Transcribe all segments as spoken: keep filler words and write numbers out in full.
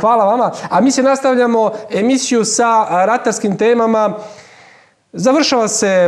hvala vama. A mi se nastavljamo emisiju sa ratarskim temama. Završava se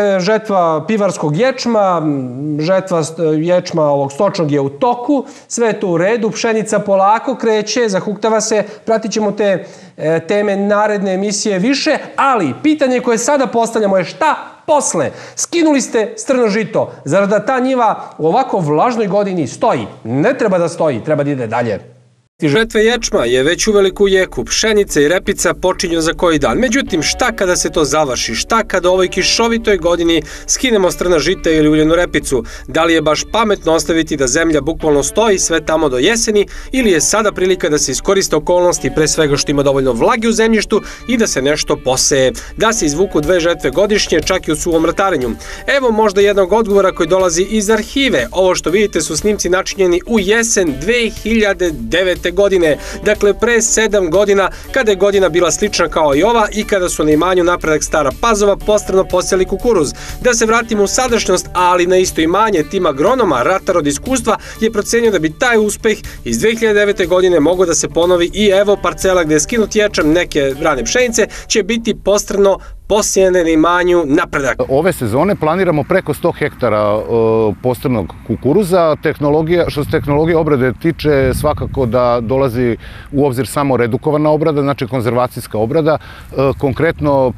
žetva pivarskog ječma, žetva ječma ovog stočnog je u toku, sve je to u redu, pšenica polako kreće, zahuktava se, pratit ćemo te teme naredne emisije više, ali pitanje koje sada postavljamo je šta posle? Skinuli ste strno žito, zar da ta njiva u ovako vlažnoj godini stoji? Ne treba da stoji, treba da ide dalje. Žetva ječma je već uveliko u jeku, pšenica i repica počinju za koji dan. Međutim, šta kada se to završi? Šta kada u ovoj kišovitoj godini skinemo strna žita ili uljenu repicu? Da li je baš pametno ostaviti da zemlja bukvalno stoji sve tamo do jeseni ili je sada prilika da se iskoriste okolnosti, pre svega što ima dovoljno vlage u zemljištu i da se nešto poseje? Da se izvuku dve žetve godišnje, čak i u suvom ratarenju? Evo možda jednog odgovora koji dolazi iz arhive. Ovo što vidite su snimci načinjeni u jesen dve hiljade devete. godine, dakle pre sedam godina, kada je godina bila slična kao i ova i kada su na imanju Napredak Stara Pazova postrano poseli kukuruz. Da se vratimo u sadašnjost, ali na isto imanje, tim agronoma, ratar od iskustva, je procenio da bi taj uspeh iz dve hiljade devete. godine mogao da se ponovi i evo parcela gde je skinut ječam neke rane pšenice će biti postrano posijene na imanju Napredak. Ove sezone planiramo preko sto hektara postrnog kukuruza. Što se tehnologije obrade tiče, svakako da dolazi u obzir samo redukovana obrada, znači konzervacijska obrada. Konkretno,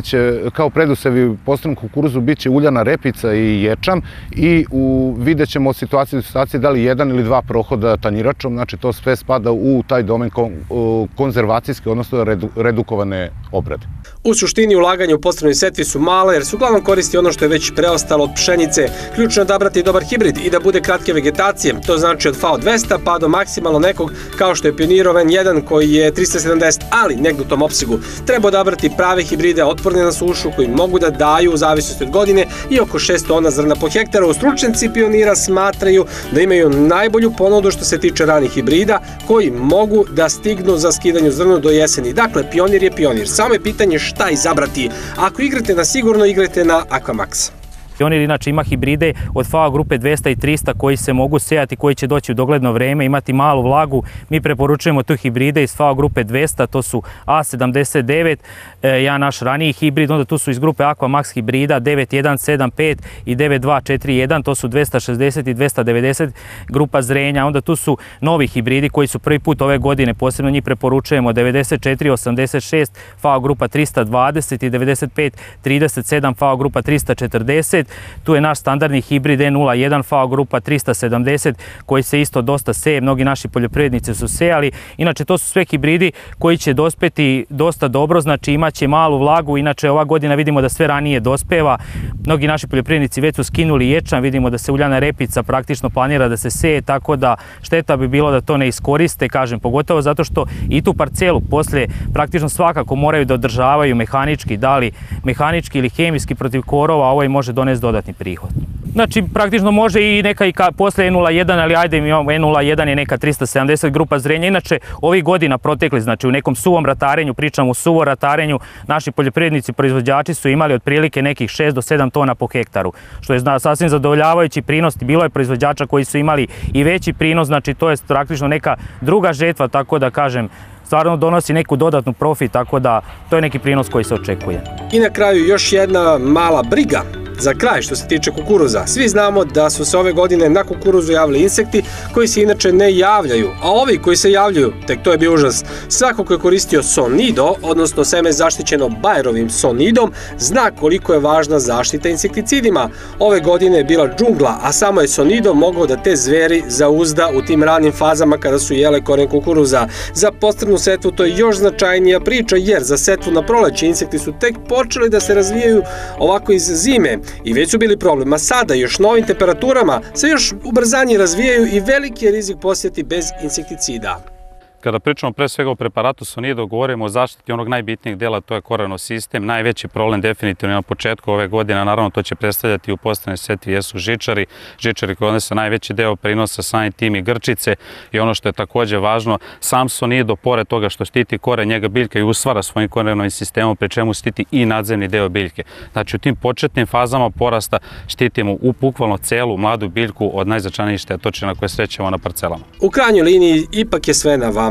kao predusevi postrnog kukuruzu bit će uljana repica i ječam i vidjet ćemo situaciju da li jedan ili dva prohoda tanjiračom, znači to sve spada u taj domen konzervacijske, odnosno redukovane obrade. U suštini ulaganje u postrnoj setvi su male jer se uglavnom koristi ono što je već preostalo od pšenice. Ključno je odabrati dobar hibrid i da bude kratke vegetacije. To znači od F A O dvesta pa do maksimalno nekog kao što je Pionirov N jedan koji je trista sedamdeset, ali negdje u tom opsegu. Treba odabrati prave hibride otporne na sušu koji mogu da daju u zavisnosti od godine i oko šest tona zrna po hektaru. Stručnjaci Pionira smatraju da imaju najbolju ponudu što se tiče ranih hibrida koji mogu da stignu za skidanju zrnu do jeseni. Dakle, Pionir je Pionir. Samo je pitanje šta izabrati. Ako igrate na sigurno, igrate na Aquamax. Pionir inače ima hibride od F A O grupe dvesta i trista koji se mogu sejati, koji će doći u dogledno vreme, imati malu vlagu. Mi preporučujemo tu hibride iz F A O grupe dvesta, to su A sedamdeset devet, jedan naš raniji hibrid, onda tu su iz grupe Aquamax hibrida devet jedan sedam pet i devet dva četiri jedan, to su dvesta šezdeset i dvesta devedeset grupa zrenja. Onda tu su novi hibridi koji su prvi put ove godine, posebno njih preporučujemo devedeset četiri osamdeset šest F A O grupa trista dvadeset i devedeset pet trideset sedam F A O grupa trista četrdeset. Tu je naš standardni hibrid E nula jedan F A O grupa trista sedamdeset koji se isto dosta seje, mnogi naši poljoprivrednici su sejali. Inače to su sve hibridi koji će dospeti dosta dobro, znači imaće malu vlagu, inače ova godina vidimo da sve ranije dospeva. Mnogi naši poljoprivrednici već su skinuli ječam, vidimo da se uljana repica praktično planira da se seje, tako da šteta bi bilo da to ne iskoriste, kažem, pogotovo zato što i tu parcelu poslije praktično svakako moraju da održavaju mehanički, da li mehanički ili hemijski protiv korova, a ovo im može donesti dodatni prihod. Znači, praktično može i neka i posle E nula jedan, ali ajde imamo E nula jedan je neka trista sedamdeset grupa zrenja. Inače, ovih godina protekli, znači u nekom suvom ratarenju, pričamo o suvom ratarenju, naši poljoprivrednici, proizvođači su imali otprilike nekih šest do sedam tona po hektaru, što je sasvim zadovoljavajući prinos. Bilo je proizvođača koji su imali i veći prinos, znači to je praktično neka druga žetva, tako da kažem, stvarno donosi neku dodatnu profit, tako da to je neki prinos koji se očekuje. I na kraju još jedna mala briga. Za kraj što se tiče kukuruza, svi znamo da su se ove godine na kukuruzu javili insekti koji se inače ne javljaju, a ovi koji se javljaju, tek to je bio užas. Svako ko je koristio Sonido, odnosno seme zaštićeno Bayerovim Sonidom, zna koliko je važna zaštita insekticidima. Ove godine je bila džungla, a samo je Sonido mogao da te zveri zauzda u tim ranim fazama kada su jele koren kukuruza. Za postrnu setvu to je još značajnija priča, jer za setvu na proleće insekti su tek počeli da se razvijaju ovako iz zime. I već su bili problem, a sada još novim temperaturama se još ubrzanje razvijaju i veliki je rizik posjeti bez insekticida. Kada pričamo pre svega o preparatu Sonido, govorimo o zaštiti onog najbitnijeg dela, to je korenosistem. Najveći problem definitivno na početku ove godine, naravno to će predstavljati u postrnoj setvi, jesu žičari. Žičari koji odnese najveći deo prinosa, samim tim i grčice. I ono što je također važno, sam Sonido, pored toga što štiti koren, njega biljka i usvara svojim korenovim sistemom, pri čemu štiti i nadzemni deo biljke. Znači u tim početnim fazama porasta štitimo u bukvalno celu mladu biljku od najznačajnijih štetočina koje srećemo na parcelama. U krajnjoj liniji ipak je sve na vama.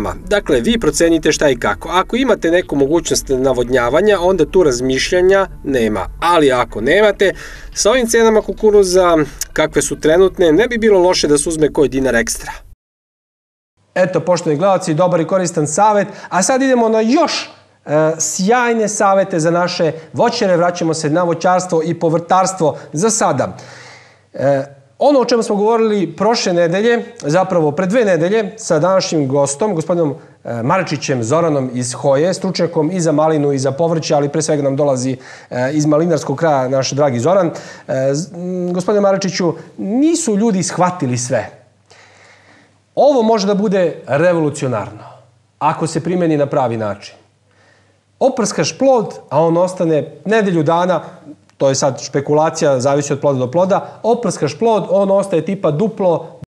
vama. Dakle, vi procenite šta i kako. Ako imate neku mogućnost navodnjavanja, onda tu razmišljanja nema. Ali ako nemate, sa ovim cenama kukuruza, kakve su trenutne, ne bi bilo loše da se uzme koji dinar ekstra. Eto, poštovani gledalci, dobar i koristan savjet. A sad idemo na još e, sjajne savjete za naše voćare. Vraćamo se na voćarstvo i povrtarstvo za sada. E, ono o čemu smo govorili prošle nedelje, zapravo pre dve nedelje, sa današnjim gostom, gospodinom e, Maričićem Zoranom iz Hoje, stručnjakom i za malinu i za povrće, ali pre svega nam dolazi e, iz malinarskog kraja naš dragi Zoran. E, gospodine Maričiću, nisu ljudi shvatili sve. Ovo može da bude revolucionarno, ako se primeni na pravi način. Oprskaš plod, a on ostane nedelju dana, to je sad špekulacija, zavisi od ploda do ploda, oprskaš plod, on ostaje tipa duplo